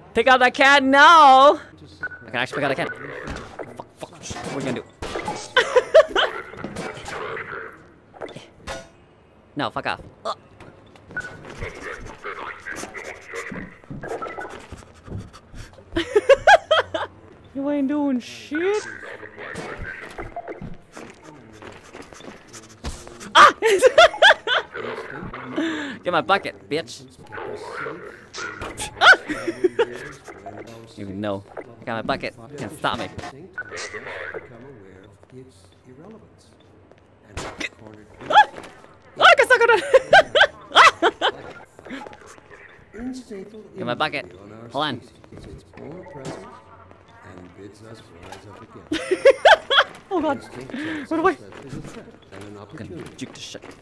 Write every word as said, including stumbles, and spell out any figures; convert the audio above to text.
Pick out that can, no! I can actually pick out that can. Fuck, fuck, shit. What are you gonna do? No, fuck off. Ugh. You ain't doing shit. Ah! Get my bucket, bitch. Ah! Even know. I got my bucket. Can't stop me. Ah! Oh, I can suck on it. Get my bucket. Hold on. Oh god. Run away. I'm gonna juke the shit.